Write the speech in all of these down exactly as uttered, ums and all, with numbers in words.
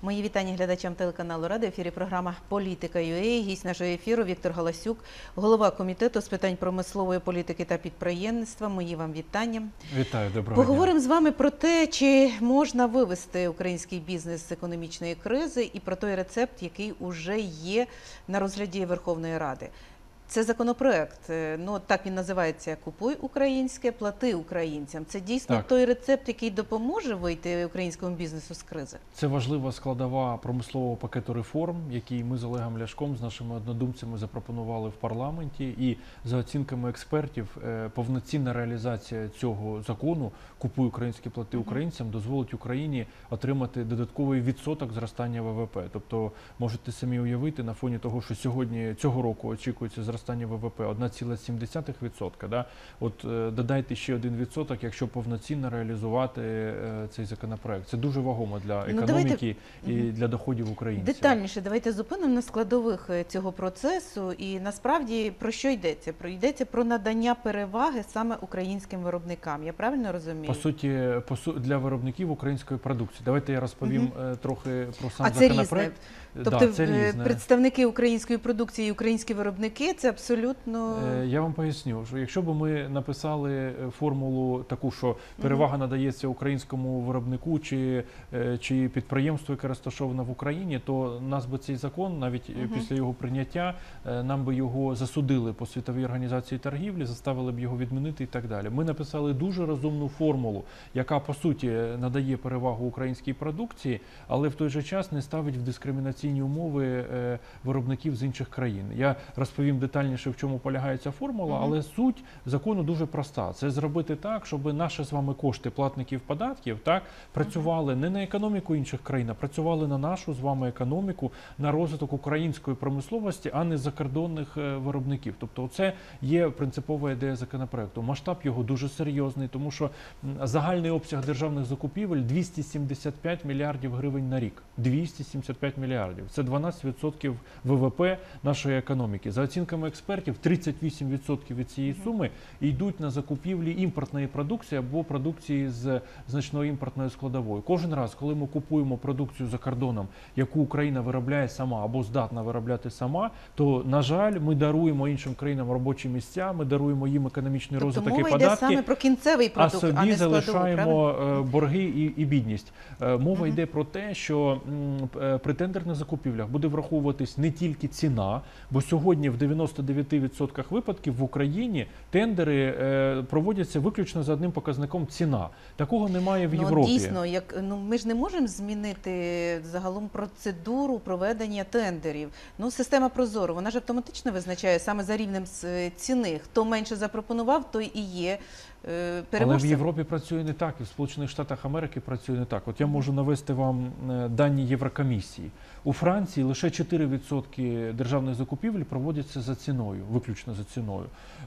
Мої вітання глядачам телеканалу Рада. В ефірі програма «Політика.ю а». Гість нашого ефіру Віктор Галасюк, голова комітету з питань промислової політики та підприємництва. Мої вам вітання. Вітаю, доброго дня. Поговоримо з вами про те, чи можна вивести український бізнес з економічної кризи і про той рецепт, який уже є на розгляді Верховної Ради. Це законопроект, ну так він називається «Купуй українське, плати українцям». Це дійсно так. той рецепт, який допоможе вийти українському бізнесу з кризи? Це важлива складова промислового пакету реформ, який ми з Олегом Ляшком, з нашими однодумцями запропонували в парламенті. І за оцінками експертів, повноцінна реалізація цього закону «Купуй українське, плати українцям» дозволить Україні отримати додатковий відсоток зростання ВВП. Тобто, можете самі уявити, на фоні того, що сьогодні, цього року очікується зростання зростання ВВП одна ціла сім десятих відсотка, да? От е, додайте ще один відсоток, якщо повноцінно реалізувати е, цей законопроект. Це дуже вагомо для економіки ну, давайте... і для доходів українців. Детальніше давайте зупинимо на складових цього процесу і насправді про що йдеться? Про йдеться про надання переваги саме українським виробникам. Я правильно розумію? По суті, по су... для виробників української продукції. Давайте я розповім угу. трохи про сам а законопроект. Це різне? Тобто да, це представники української продукції і українські виробники – це абсолютно… Я вам поясню, що якщо б ми написали формулу таку, що перевага надається українському виробнику чи, чи підприємству, яке розташоване в Україні, то нас би цей закон, навіть uh-huh. після його прийняття, нам би його засудили по Світовій організації торгівлі, заставили б його відмінити і так далі. Ми написали дуже розумну формулу, яка, по суті, надає перевагу українській продукції, але в той же час не ставить в дискримінаційні умови виробників з інших країн. Я розповім детальніше, в чому полягає ця формула, але суть закону дуже проста. Це зробити так, щоб наші з вами кошти платників податків так, працювали не на економіку інших країн, а працювали на нашу з вами економіку, на розвиток української промисловості, а не закордонних виробників. Тобто це є принципова ідея законопроекту. Масштаб його дуже серйозний, тому що загальний обсяг державних закупівель двісті сімдесят п'ять мільярдів гривень на рік. двісті сімдесят п'ять мільярдів. Це дванадцять відсотків ВВП нашої економіки. За оцінками експертів, тридцять вісім відсотків від цієї суми йдуть на закупівлі імпортної продукції або продукції з значною імпортною складовою. Кожен раз, коли ми купуємо продукцію за кордоном, яку Україна виробляє сама або здатна виробляти сама, то, на жаль, ми даруємо іншим країнам робочі місця, ми даруємо їм економічний тобто розвиток і податки, мова йде саме про кінцевий продукт, а собі а не складову, залишаємо правильно? борги і, і бідність. Мова uh-huh. йде про те, що м, при тендерних закупівлях буде враховуватись не тільки ціна, бо сьогодні в дев'яноста дев'яти відсотках випадків в Україні тендери е, проводяться виключно за одним показником ціна. Такого немає в ну, Європі. Дійсно, як, ну, ми ж не можемо змінити загалом процедуру проведення тендерів. Ну, система Прозоро, вона ж автоматично визначає саме за рівнем ціни. Хто менше запропонував, той і є е, переможцем. Але в Європі працює не так, і в Сполучених Штатах Америки працює не так. От я можу навести вам дані Єврокомісії. У Франції лише чотири відсотки державних закупівель проводяться за ціною, виключно за ціною.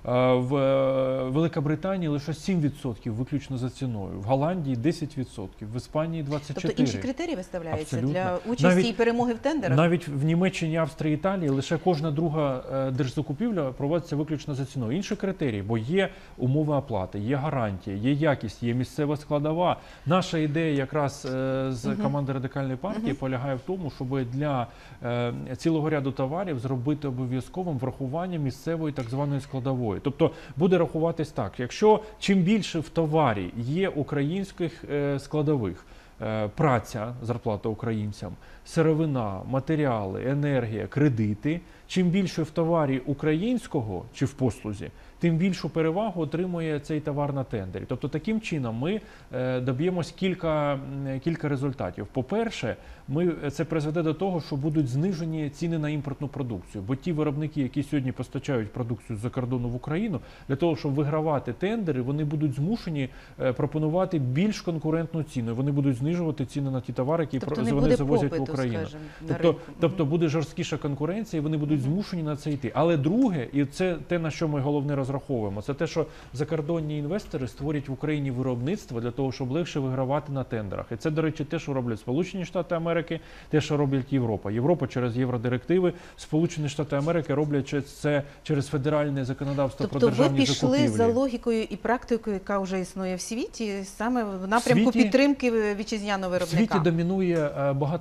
В Великобританії лише сім відсотків виключно за ціною. В Голландії десять відсотків, в Іспанії двадцять чотири відсотки. Тобто інші критерії виставляються абсолютно. Для участі навіть, і перемоги в тендерах? Навіть в Німеччині, Австрії, Італії лише кожна друга держзакупівля проводиться виключно за ціною. Інші критерії, бо є умови оплати, є гарантії, є якість, є місцева складова. Наша ідея якраз з uh-huh. команди Радикальної партії uh-huh. полягає в тому, щоб для е, цілого ряду товарів зробити обов'язковим врахування місцевої так званої складової. Тобто буде рахуватись так, якщо чим більше в товарі є українських е, складових, е, праця, зарплата українцям, сировина, матеріали, енергія, кредити, чим більше в товарі українського чи в послузі, тим більшу перевагу отримує цей товар на тендері. Тобто таким чином ми е, доб'ємось кілька, кілька результатів. По-перше, ми, це призведе до того, що будуть знижені ціни на імпортну продукцію. Бо ті виробники, які сьогодні постачають продукцію з-за кордону в Україну, для того, щоб вигравати тендери, вони будуть змушені е, пропонувати більш конкурентну ціну. Вони будуть знижувати ціни на ті товари, які тобто про, вони завозять попиту, в Україну. Скажем, тобто, тобто буде жорсткіша конкуренція, і вони будуть змушені на це йти. Але друге, і це те, на що ми головне розраховуємо, це те, що закордонні інвестори створять в Україні виробництво для того, щоб легше вигравати на тендерах. І це, до речі, те, що роблять Сполучені Штати Америки, те, що роблять Європа. Європа через євродирективи, Сполучені Штати Америки роблять це через федеральне законодавство тобто про державні закупівлі. Тобто ви пішли за логікою і практикою, яка вже існує в світі, саме в напрямку в світі, підтримки вітчизняного виробника? В світі домінує багатофакторна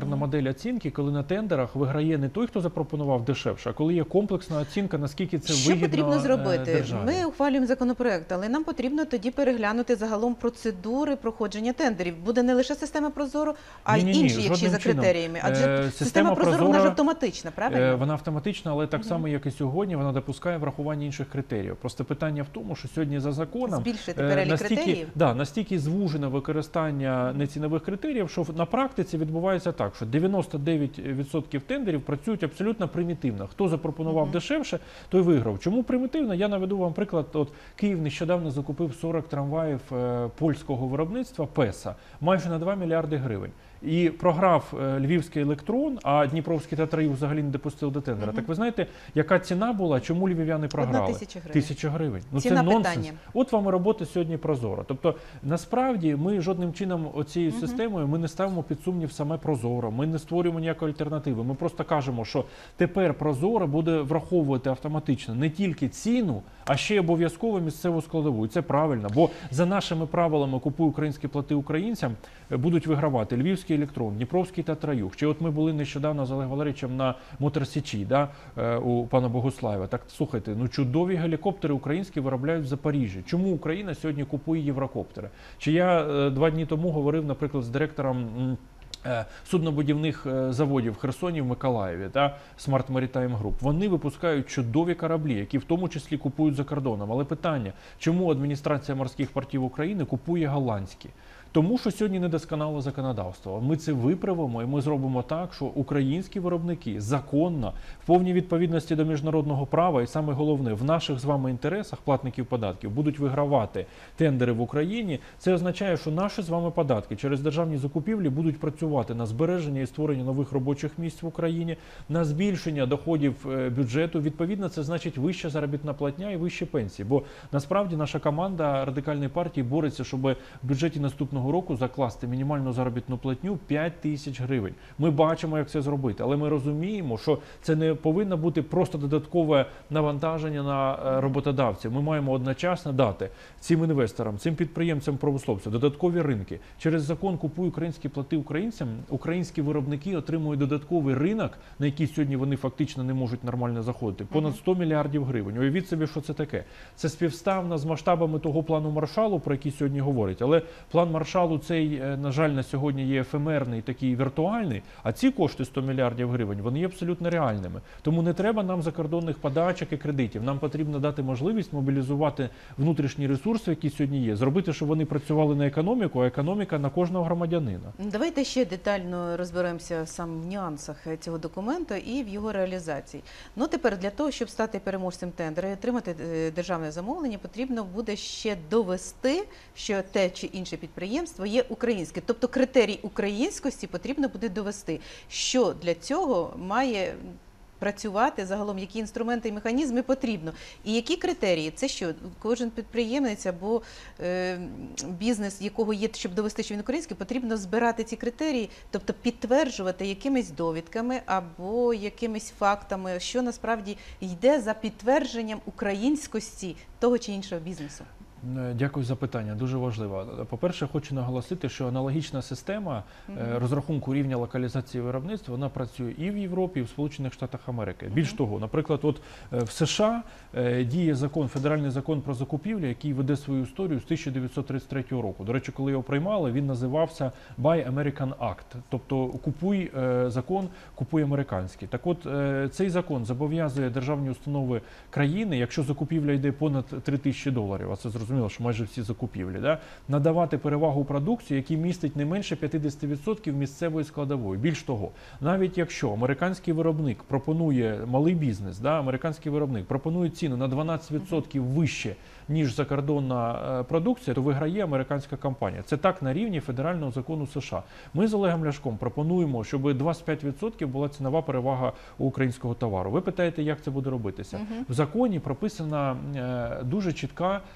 тендерна модель оцінки, коли на тендерах виграє не той, хто запропонував дешевше, а коли є комплексна оцінка, наскільки це Що вигідно потрібно зробити? державі. Ми ухвалюємо законопроект, але нам потрібно тоді переглянути загалом процедури проходження тендерів. Буде не лише система Прозоро, а й Ні-ні-ні, інші, якщо жодним за чином. критеріями. Адже Е, система, система Прозоро, вона ж Прозоро, автоматична, правильно? Е, Вона автоматична, але так само, як і сьогодні, вона допускає врахування інших критеріїв. Просто питання в тому, що сьогодні за законом Збільшити е, перелік настільки, критеріїв? да, настільки звужене використання нецінових критеріїв, що на практиці відбувається так, що дев'яносто дев'ять відсотків тендерів працюють абсолютно примітивно. Хто запропонував Мгм. дешевше, той виграв. Чому примітивно? Я наведу вам приклад. От Київ нещодавно закупив сорок трамваїв е, польського виробництва ПЕСА майже на два мільярди гривень. І програв е, львівський електрон, а Дніпровський Татраїв взагалі не допустив до тендера. Мгм. Так ви знаєте, яка ціна була, чому львів'яни програли? Одна тисяча гривень. Тисяча гривень. Ну Ціна це нонсенс. питання. От вам і робота сьогодні Прозоро. Тобто, насправді, ми жодним чином оцією Мгм. системою ми не ставимо під сумнів саме Прозоро, ми не створюємо ніякої альтернативи. Ми просто кажемо, що тепер Прозоро буде враховувати автоматично не тільки ціну, а ще й обов'язково місцеву складову. І це правильно, бо за нашими правилами «Купуй українське, плати українцям» будуть вигравати Львівський електрон, Дніпровський Татараюг. Чи от ми були нещодавно з Олегом Валерійовичем на Моторсічі, да, е, у пана Богуслаєва. Так, слухайте, ну чудові гелікоптери українські виробляють в Запоріжжі. Чому Україна сьогодні купує єврокоптери? Чи я е, два дні тому говорив, наприклад, з директором м, е, суднобудівних е, заводів в Херсоні, в Миколаєві, та Smart Maritime Group. Вони випускають чудові кораблі, які в тому числі купують за кордоном. Але питання, чому адміністрація морських портів України купує голландські? Тому що сьогодні недосконале законодавство. Ми це виправимо і ми зробимо так, що українські виробники законно, в повній відповідності до міжнародного права і саме головне, в наших з вами інтересах платників податків будуть вигравати тендери в Україні. Це означає, що наші з вами податки через державні закупівлі будуть працювати на збереження і створення нових робочих місць в Україні, на збільшення доходів е, бюджету. Відповідно, це значить вища заробітна платня і вищі пенсії. Бо насправді наша команда Радикальної партії бореться, щоб в бюджеті наступного року закласти мінімальну заробітну платню п'ять тисяч гривень. Ми бачимо, як це зробити, але ми розуміємо, що це не повинно бути просто додаткове навантаження на е, роботодавців. Ми маємо одночасно дати цим інвесторам, цим підприємцям, промисловцям додаткові ринки. Через закон «Купуй українське, плати українцям» українські виробники отримують додатковий ринок, на який сьогодні вони фактично не можуть нормально заходити. Понад сто мільярдів гривень. Уявіть собі, що це таке. Це співставно з масштабами того плану Маршалу, про який сьогодні говорять. Але план Маршалу цей, на жаль, на сьогодні є ефемерний, такий віртуальний, а ці кошти сто мільярдів гривень, вони є абсолютно реальними. Тому не треба нам закордонних подачок і кредитів. Нам потрібно дати можливість мобілізувати внутрішні ресурси, які сьогодні є, зробити, щоб вони працювали на економіку, а економіка на кожного громадянина. Давайте ще детально розберемося сам в нюансах цього документу і в його реалізації. Ну, тепер для того, щоб стати переможцем тендера і отримати е, державне замовлення, потрібно буде ще довести, що те чи інше підприємство є українське. Тобто критерій українськості потрібно буде довести. Що для цього має працювати загалом, які інструменти і механізми потрібно. І які критерії? Це що? Кожен підприємець або е, бізнес, якого є, щоб довести, що він український, потрібно збирати ці критерії, тобто підтверджувати якимись довідками або якимись фактами, що насправді йде за підтвердженням українськості того чи іншого бізнесу. Дякую за питання, дуже важливо. По-перше, хочу наголосити, що аналогічна система mm-hmm. розрахунку рівня локалізації виробництва, вона працює і в Європі, і в Сполучених Штатах Америки. Mm-hmm. Більш того, наприклад, от в США діє закон, федеральний закон про закупівлі, який веде свою історію з тисяча дев'ятсот тридцять третього року. До речі, коли його приймали, він називався Buy American Act, тобто купуй закон, купуй американський. Так от, цей закон зобов'язує державні установи країни, якщо закупівля йде понад три тисячі доларів, а це зрозуміло, Зрозуміло, що майже всі закупівлі, да? надавати перевагу продукції, які містить не менше п'ятдесят відсотків місцевої складової. Більш того, навіть якщо американський виробник пропонує, малий бізнес, да? американський виробник пропонує ціну на дванадцять відсотків вище, ніж закордонна продукція, то виграє американська компанія. Це так на рівні федерального закону США. Ми з Олегом Ляшком пропонуємо, щоб двадцять п'ять відсотків була цінова перевага у українського товару. Ви питаєте, як це буде робитися? Uh-huh. В законі прописана дуже чітка і проста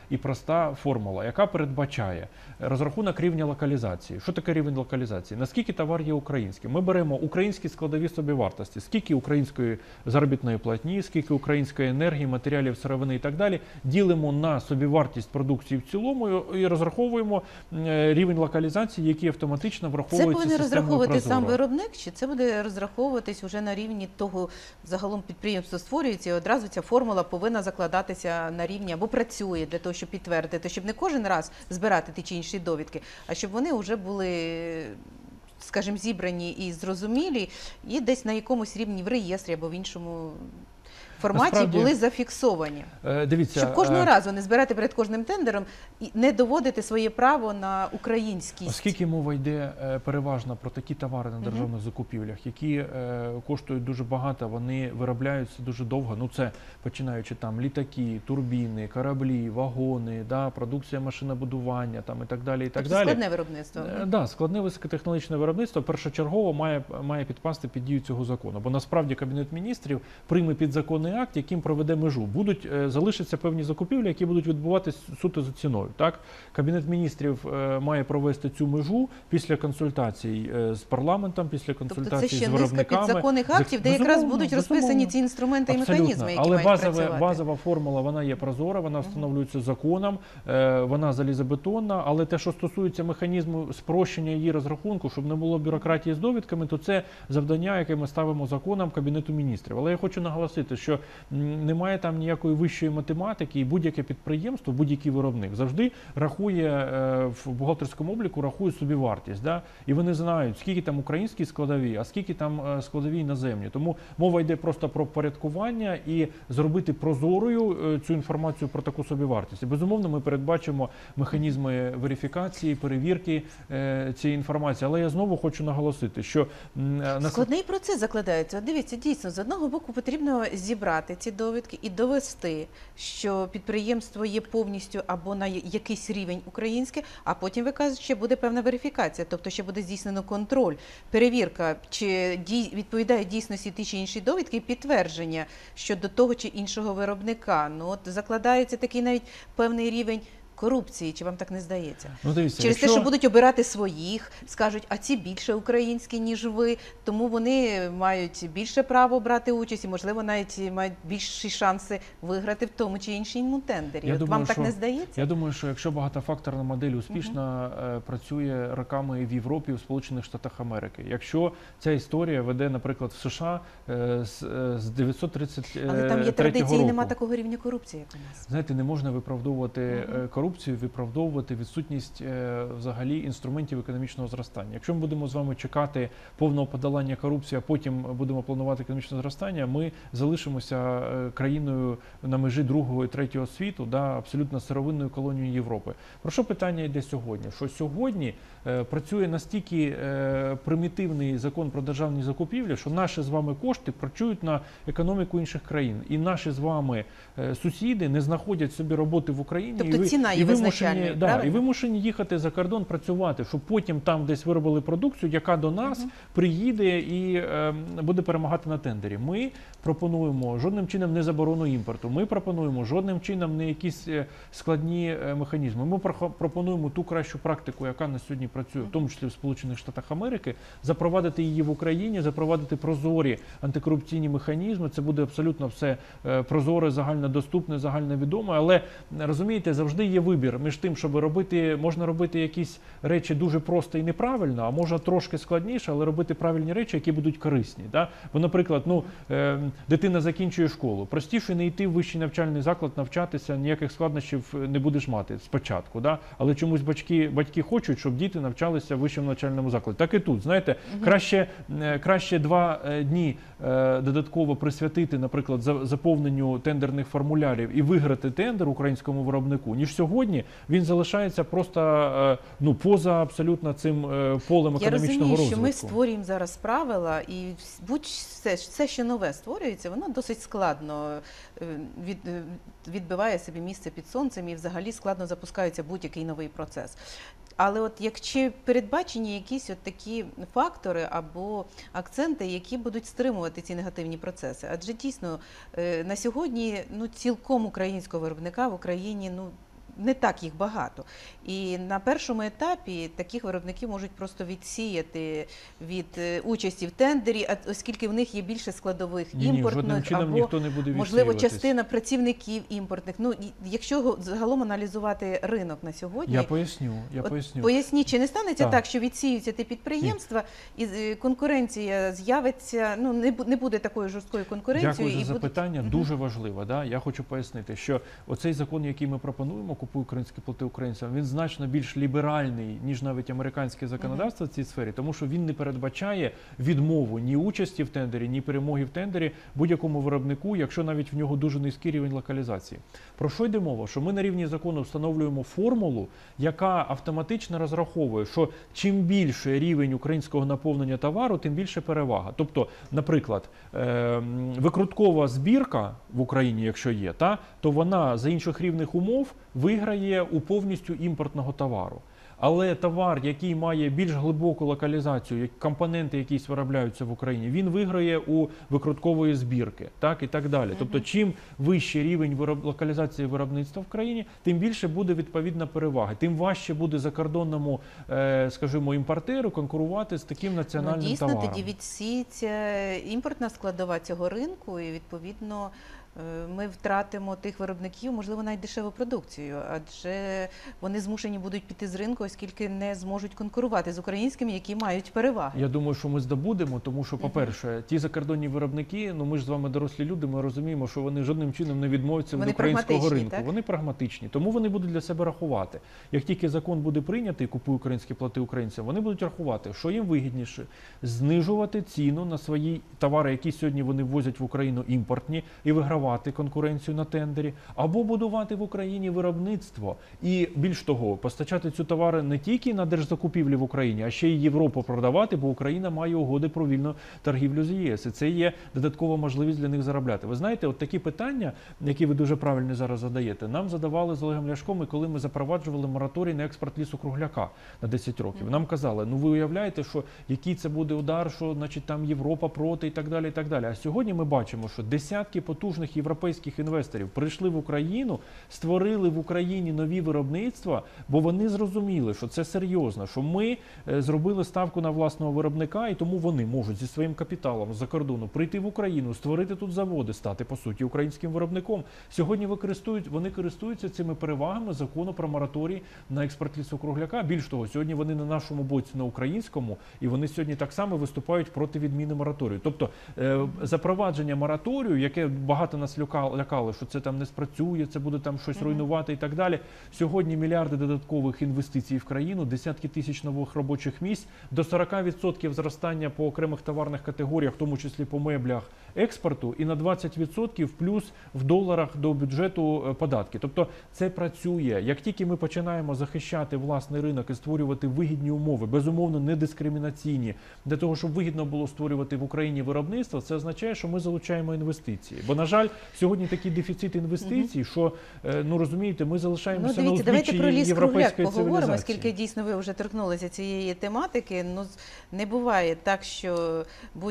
проста формула, яка передбачає розрахунок рівня локалізації. Що таке рівень локалізації? Наскільки товар є українським? Ми беремо українські складові собівартості, скільки української заробітної платні, скільки української енергії, матеріалів, сировини і так далі, ділимо на собівартість продукції в цілому і розраховуємо рівень локалізації, який автоматично враховується системою системою Це буде розраховувати Прозоро. сам виробник, чи це буде розраховуватись уже на рівні того, загалом підприємство створюється і одразу ця формула повинна закладатися на рівні або працює для того, щоб підтвердити, щоб не кожен раз збирати ті чи інші довідки, а щоб вони вже були, скажімо, зібрані і зрозумілі, і десь на якомусь рівні в реєстрі або в іншому форматі Насправді, були зафіксовані. Е, Дивіться, Щоб кожного е, разу не збирати перед кожним тендером і не доводити своє право на українськість. Оскільки мова йде е, переважно про такі товари на державних закупівлях, які е, коштують дуже багато, вони виробляються дуже довго. Ну це починаючи там літаки, турбіни, кораблі, вагони, да, продукція машинобудування там і так далі. І так Тобто далі. складне виробництво. Е, Да, складне високотехнологічне виробництво першочергово має, має підпасти під дію цього закону. Бо насправді Кабінет міністрів прийме підзаконний акт, яким проведе межу. Будуть е, залишаться певні закупівлі, які будуть відбуватися суто за ціною. Так? Кабінет міністрів е, має провести цю межу після консультацій е, з парламентом, після Тобто консультацій це ще з низка виробниками. підзаконних актів, де якраз Безумовно, будуть безумовно. розписані ці інструменти і Абсолютно. механізми, які Але мають базова, працювати. базова формула, вона є прозора, вона встановлюється законом, е, вона залізобетонна, але те, що стосується механізму спрощення її розрахунку, щоб не було бюрократії з довідками, то це завдання, яке ми ставимо законом Кабінету міністрів. Але я хочу наголосити, що м, немає там ніякої вищої математики, і будь-яке підприємство, будь-який виробник завжди рахує е, в бухгалтерському обліку, рахує собівартість. Да? І вони знають, скільки там українські складові, а скільки там е, складові іноземні. Тому мова йде просто про порядкування і зробити прозорою е, цю інформацію про таку собівартість. І, безумовно, ми передбачимо механізми верифікації, перевірки е, цієї інформації. Але я знову хочу наголосити, що м, на Складний процес закладається. От дивіться, дійсно, з одного боку потрібно зібрати ці довідки і довести, що підприємство є повністю або на якийсь рівень українське, а потім, ви кажете, ще буде певна верифікація, тобто ще буде здійснено контроль, перевірка, чи дій, відповідає дійсності ті чи інші довідки і підтвердження щодо того чи іншого виробника. Ну от закладається такий навіть певний рівень корупції, чи вам так не здається? Ну, дивіться, Через якщо... те, що будуть обирати своїх, скажуть, а ці більше українські, ніж ви, тому вони мають більше право брати участь і, можливо, навіть мають більші шанси виграти в тому чи іншому тендері. Я От думаю, вам так що- не здається? Я думаю, що якщо багатофакторна модель успішно е, працює роками і в Європі, і в Сполучених Штатах Америки. Якщо ця історія веде, наприклад, в США е, з, е, з дев'ятсот тридцять третього Але там є традиції і року. нема такого рівня корупції, як у нас. Знаєте, не можна виправдовувати Мгм. е, корупцію, виправдовувати відсутність е, взагалі інструментів економічного зростання. Якщо ми будемо з вами чекати повного подолання корупції, а потім будемо планувати економічне зростання, ми залишимося е, країною на межі другого і третього світу, да, абсолютно сировинною колонією Європи. Про що питання йде сьогодні? Що сьогодні е, працює настільки е, примітивний закон про державні закупівлі, що наші з вами кошти працюють на економіку інших країн. І наші з вами е, сусіди не знаходять собі роботи в Україні. Тобто і ви, ціна є і вимушені, визначальною, да, правильно? і вимушені їхати за кордон працювати, щоб потім там десь виробили продукцію, яка до нас приїде і е, буде перемагати на тендері. Ми пропонуємо жодним чином не заборону імпорту. Ми пропонуємо жодним чином не якісь е, складні е, механізми. Ми прохо- пропонуємо ту кращу практику, яка на сьогодні працює, в тому числі в Сполучених Штатах Америки, запровадити її в Україні, запровадити прозорі антикорупційні механізми. Це буде абсолютно все е, прозоре, загальнодоступне, загальновідоме. Але розумієте, завжди є вибір між тим, щоб робити, можна робити якісь речі дуже просто і неправильно, а можна трошки складніше, але робити правильні речі, які будуть корисні. Да? Бо, наприклад, ну, е, дитина закінчує школу. Простіше не йти в вищий навчальний заклад, навчатися, ніяких складнощів не будеш мати спочатку. Да? Але чомусь батьки, батьки хочуть, щоб діти навчалися в вищому навчальному закладі. Так і тут, знаєте, Мгм. краще, е, краще два е, дні е, додатково присвятити, наприклад, за- заповненню тендерних формулярів і виграти тендер українському виробнику, ніж сьогодні він залишається просто е, ну, поза абсолютно цим е, полем Я економічного розумію, розвитку. що ми створюємо зараз правила, і будь-все, все, що нове створюється, воно досить складно е, від, е, відбиває собі місце під сонцем і взагалі складно запускається будь-який новий процес. Але от якщо передбачені якісь от такі фактори або акценти, які будуть стримувати ці негативні процеси, адже дійсно е, на сьогодні ну цілком українського виробника в Україні ну не так їх багато. І на першому етапі таких виробників можуть просто відсіяти від е, участі в тендері, а оскільки в них є більше складових Ні, ні, жодним імпортних чином або, ніхто не буде можливо, відсіюватись. частина працівників імпортних. Ну, і якщо го- загалом аналізувати ринок на сьогодні, Я поясню, я от поясню. поясніть, чи не станеться Так. так, що відсіються ті підприємства, і е, конкуренція з'явиться, ну, не бу- не буде такою жорсткою конкуренцією. Дякую за і будуть- запитання. Мгм. Дуже важливо. Да? Я хочу пояснити, що оцей закон, який ми пропонуємо, «Купуй українське, плати українцям», він значно більш ліберальний, ніж навіть американське законодавство в цій сфері, тому що він не передбачає відмову ні участі в тендері, ні перемоги в тендері будь-якому виробнику, якщо навіть в нього дуже низький рівень локалізації. Про що йде мова? Що ми на рівні закону встановлюємо формулу, яка автоматично розраховує, що чим більше рівень українського наповнення товару, тим більше перевага. Тобто, наприклад, е, викруткова збірка в Україні, якщо є, та, то вона за інших рівних умов виграє у повністю імпортного товару. Але товар, який має більш глибоку локалізацію, як компоненти якісь виробляються в Україні, він виграє у викруткової збірки, так і так далі. Мгм. Тобто, чим вищий рівень вироб... локалізації виробництва в країні, тим більше буде відповідна перевага, тим важче буде закордонному, е, скажімо, імпортеру конкурувати з таким національним Ну, дійсно, товаром. тоді відсіється імпортна складова цього ринку, і відповідно е, ми втратимо тих виробників, можливо, навіть дешеву продукцію, адже вони змушені будуть піти з ринку, оскільки не зможуть конкурувати з українськими, які мають переваги. Я думаю, що ми здобудемо, тому що, по-перше, ті закордонні виробники, ну ми ж з вами дорослі люди, ми розуміємо, що вони жодним чином не відмовляться від Вони українського прагматичні, ринку. так? Вони прагматичні, тому вони будуть для себе рахувати. Як тільки закон буде прийнятий, «Купуй українське, плати українцям», вони будуть рахувати, що їм вигідніше знижувати ціну на свої товари, які сьогодні вони ввозять в Україну імпортні, і вигравати конкуренцію на тендері, або будувати в Україні виробництво і, більш того, постачати ці товари не тільки на держзакупівлі в Україні, а ще й Європу продавати, бо Україна має угоди про вільну торгівлю з ЄС. І це є додаткова можливість для них заробляти. Ви знаєте, от такі питання, які ви дуже правильно зараз задаєте, нам задавали з Олегом Ляшком, і коли ми запроваджували мораторій на експорт лісу-кругляка на десять років. Нам казали, ну ви уявляєте, що який це буде удар, що значить там Європа проти і так далі, і так далі. А сьогодні ми бачимо, що десятки потужних європейських інвесторів прийшли в Україну, створили в Україні нові виробництва, бо вони зрозуміли, що це серйозно, що ми е, зробили ставку на власного виробника, і тому вони можуть зі своїм капіталом з-за кордону прийти в Україну, створити тут заводи, стати, по суті, українським виробником. Сьогодні використовують, вони користуються цими перевагами закону про мораторій на експорт лісу-кругляка. Більш того, сьогодні вони на нашому боці, на українському, і вони сьогодні так само виступають проти відміни мораторію. Тобто е, запровадження мораторію, яке багато нас лякало, лякало, що це там не спрацює, це буде там щось Мгм. руйнувати і так далі. Сьогодні мільярди додаткових інвестицій в країну, десятки тисяч нових робочих місць, до сорок відсотків зростання по окремих товарних категоріях, в тому числі по меблях, експорту, і на двадцять відсотків плюс в доларах до бюджету е, податки. Тобто це працює. Як тільки ми починаємо захищати власний ринок і створювати вигідні умови, безумовно не дискримінаційні, для того, щоб вигідно було створювати в Україні виробництво, це означає, що ми залучаємо інвестиції. Бо, на жаль, сьогодні такий дефіцит інвестицій, що, е, ну розумієте, ми Ну, залишаємося на дивіться, давайте узбіччі про ліс-кругляк європейської поговоримо, цивілізації. оскільки дійсно ви вже торкнулися цієї тематики. Ну, з- не буває так, що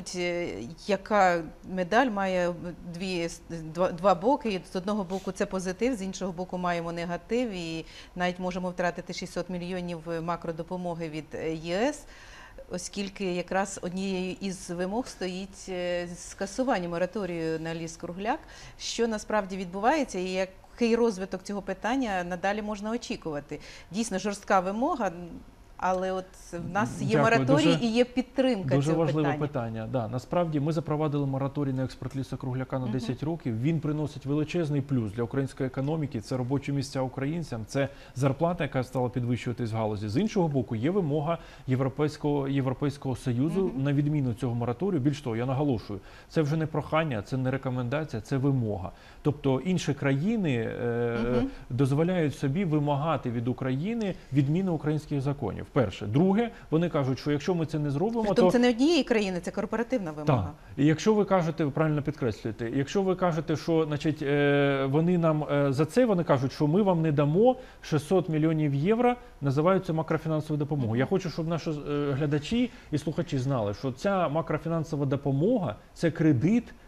будь-яка медаль має дві, с- два, два боки. І з одного боку це позитив, з іншого боку маємо негатив. І навіть можемо втратити шістсот мільйонів макродопомоги від е, ЄС, оскільки якраз однією із вимог стоїть е, скасування мораторію на ліс-кругляк. Що насправді відбувається і як який розвиток цього питання надалі можна очікувати? Дійсно, жорстка вимога, але от в нас є Дякую, мораторій дуже- і є підтримка Дуже цього важливе питання. питання. Да, насправді ми запровадили мораторій на експорт лісу-кругляка на Мгм. десять років. Він приносить величезний плюс для української економіки. Це робочі місця українцям, це зарплата, яка стала підвищуватись в галузі. З іншого боку, є вимога Європейського, Європейського Союзу Мгм. на відміну цього мораторію. Більш того, я наголошую, це вже не прохання, це не рекомендація, це вимога. Тобто інші країни е, Мгм. дозволяють собі вимагати від України відміни українських законів. Перше. Друге, вони кажуть, що якщо ми це не зробимо, Тобто то це не однієї країни, це корпоративна вимога. так. І якщо ви кажете, ви правильно підкреслюєте, якщо ви кажете, що значить, е, вони нам е, за це вони кажуть, що ми вам не дамо шістсот мільйонів євро, називаються макрофінансовою допомогою. Я хочу, щоб наші е, глядачі і слухачі знали, що ця макрофінансова допомога це кредит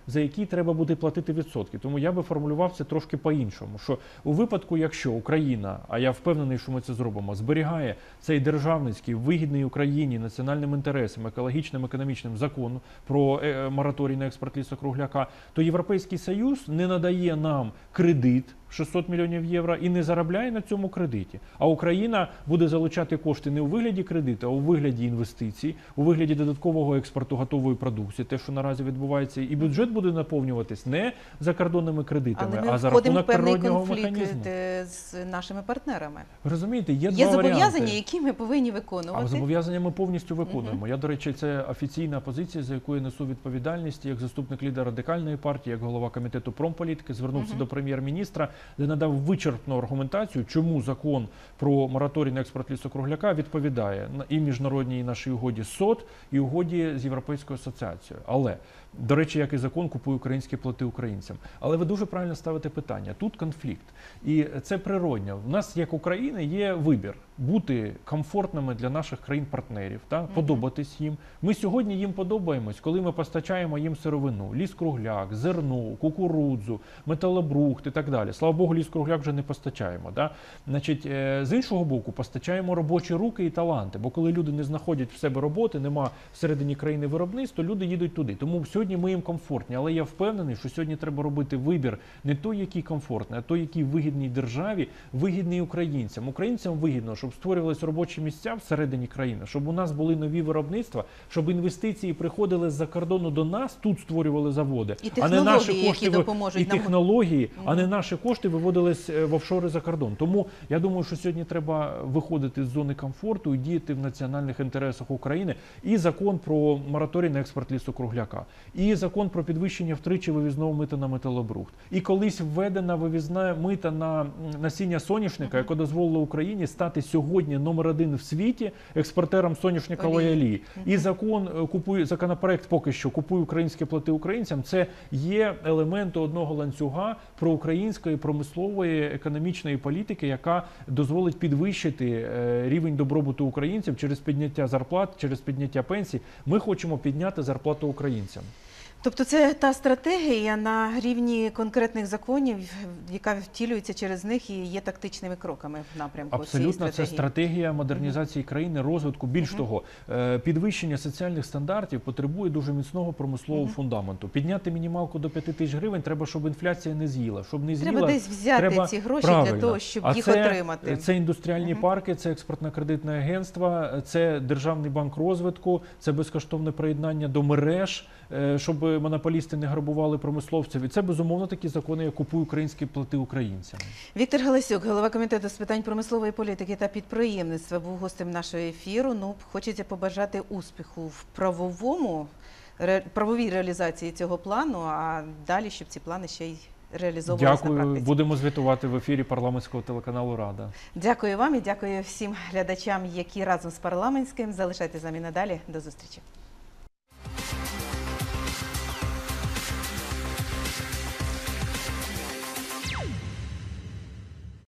за які треба буде платити відсотки. Тому я би формулював це трошки по-іншому, що у випадку, якщо Україна, а я впевнений, що ми це зробимо, зберігає цей державницький, вигідний Україні національним інтересам, екологічним, економічним закон про е, мораторій на експорт лісу-кругляка, то Європейський Союз не надає нам кредит шістсот мільйонів євро і не заробляє на цьому кредиті. А Україна буде залучати кошти не у вигляді кредиту, а у вигляді інвестицій, у вигляді додаткового експорту готової продукції, те, що наразі відбувається, і бюджет буде наповнюватись не закордонними кредитами, Але ми а за входимо в рахунок певний природнього конфлікт механізму. е, з нашими партнерами. Ви розумієте, є, Є два зобов'язання, варіанти. які ми повинні А виконувати. зобов'язання ми повністю виконуємо. Я, до речі, це офіційна позиція, за яку я несу відповідальність як заступник лідера Радикальної партії, як голова комітету промполітики, звернувся до прем'єр-міністра, де надав вичерпну аргументацію, чому закон про мораторій на експорт лісу-кругляка відповідає і міжнародній нашій угоді СОТ, і угоді з Європейською асоціацією. Але, до речі, як і закон «Купуй українське, плати українцям». Але ви дуже правильно ставите питання. Тут конфлікт. І це природньо. У нас, як України, є вибір бути комфортними для наших країн-партнерів, та, подобатись їм. Ми сьогодні їм подобаємось, коли ми постачаємо їм сировину, ліс-кругляк, зерно, кукурудзу, металобрухт і так далі. Слава Богу, ліс-кругляк вже не постачаємо. Да? Значить, з іншого боку, постачаємо робочі руки і таланти, бо коли люди не знаходять в себе роботи, нема всередині країни виробництва, то люди їдуть туди. Тому сьогодні ми їм комфортні, але я впевнений, що сьогодні треба робити вибір не той, який комфортний, а той, який вигідний державі, вигідний українцям. Українцям вигідно, щоб створювалися робочі місця всередині країни, щоб у нас були нові виробництва, щоб інвестиції приходили з-за кордону до нас, тут створювали заводи, І а не наші технології, кошти які ви- допоможуть і нам. технології, а не наші кошти виводились е, в офшори за кордон. Тому я думаю, що сьогодні треба виходити з зони комфорту і діяти в національних інтересах України. І закон про мораторій на експорт лісу-кругляка, і закон про підвищення втричі вивізного мита на металобрухт, і колись введена вивізна мита на м, насіння соняшника, яке дозволило Україні стати сьогодні номер один в світі експортером соняшникової Олії. олії. І закон е, купуй законопроект поки що «Купуй українське, плати українцям». Це є елементом одного ланцюга проукраїнської промислової економічної політики, яка дозволить підвищити е, рівень добробуту українців через підняття зарплат, через підняття пенсій. Ми хочемо підняти зарплату українцям. Тобто це та стратегія на рівні конкретних законів, яка втілюється через них і є тактичними кроками в напрямку цієї Абсолютно, це стратегії. стратегія модернізації країни, розвитку. Більш того, е, підвищення соціальних стандартів потребує дуже міцного промислового фундаменту. Підняти мінімалку до п'яти тисяч гривень треба, щоб інфляція не з'їла. Щоб не з'їла, Треба десь взяти треба- ці гроші для правильно. того, щоб А їх це, отримати. Це індустріальні парки, це експортно-кредитне агентство, це Державний банк розвитку, це безкоштовне приєднання до мереж, е, щоб монополісти не грабували промисловців. І це, безумовно, такі закони, як «Купуй українське, плати українцям». Віктор Галасюк, голова комітету з питань промислової політики та підприємництва, був гостем нашого ефіру. Ну, хочеться побажати успіху в правовому, ре- правовій реалізації цього плану, а далі, щоб ці плани ще й реалізовувалися на Дякую. практиці. Будемо звітувати в ефірі парламентського телеканалу «Рада». Дякую вам і дякую всім глядачам, які разом з парламентським. Залишайтеся з нами надалі. До зустрічі.